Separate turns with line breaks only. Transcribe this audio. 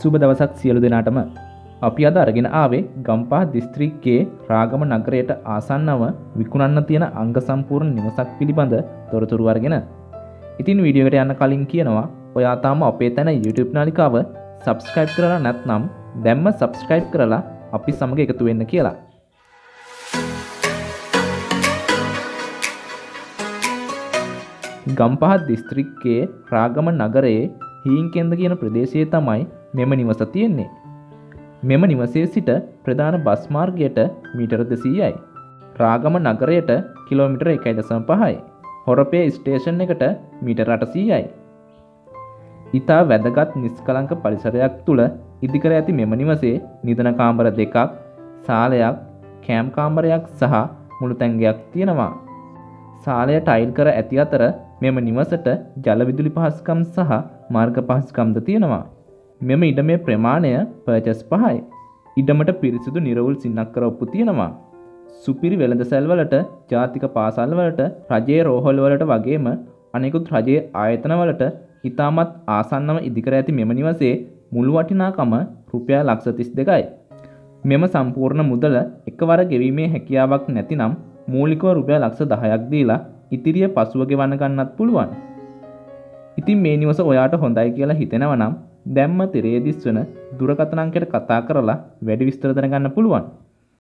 සුබ දවසක් සියලු දෙනාටම. අපි අද අරගෙන ආවේ ගම්පහ දිස්ත්‍රික්කයේ රාගම නගරයට ආසන්නව විකුණන්න තියෙන අංග සම්පූර්ණ නිවසක් පිළිබඳ තොරතුරු අරගෙන. ඉතින් වීඩියෝ එකට යන්න කලින් කියනවා ඔයා තාම අපේ තැන YouTube නාලිකාව subscribe කරලා නැත්නම් දැම්ම subscribe කරලා අපි සමග එකතු වෙන්න කියලා. ගම්පහ දිස්ත්‍රික්කයේ රාගම නගරයේ හීන්කෙන්ද කියන ප්‍රදේශයේ තමයි මෙම නිවස තියෙන්නේ. මෙම නිවසේ සිට ප්‍රධාන බස් මාර්ගයට මීටර 200යි. රාගම නගරයට කිලෝමීටර 1.5යි. හොරපේ ස්ටේෂන් එකට මීටර 800යි. ඉතා වැදගත් නිස්කලංක පරිසරයක් තුල ඉදිකර ඇති මෙම නිවසේ නිදන කාමර දෙකක්, සාලයක්, කෑම් කාමරයක් සහ මුළු තැන්ගයක් තියෙනවා. සාලය ටයිල් කර ඇති අතර මෙම නිවසට ජල විදුලි පහසුකම් සහ මාර්ග පහසුකම්ද තියෙනවා. මෙම ඉඩමේ ප්‍රමාණය පර්චස් 5යි. ඉඩමට පිරිසිදු නිරවුල් සින්නක්කර ඔප්පු තියෙනවා. සුපිරි වෙළඳසැල් වලට, ජාතික පාසල් වලට, රජයේ රෝහල් වලට වගේම අනෙකුත් රජයේ ආයතන වලට ඉතාමත් ආසන්නව ඉදිකර ඇති මෙම නිවසේ මුළු වටිනාකම රුපියල් ලක්ෂ 32යි. මෙම සම්පූර්ණ මුදල එකවර ගෙවීමේ හැකියාවක් නැතිනම් මූලිකව රුපියල් ලක්ෂ 10ක් දීලා ඉතිරිය පසුව ගෙවන්න ගන්නත් පුළුවන්. ඉතින් මේ නිවස ඔයාට හොඳයි කියලා හිතෙනවා නම් දැම්ම තිරේ දිස්වන දුරකථන අංකයට කතා කරලා වැඩි විස්තර දැනගන්න පුළුවන්.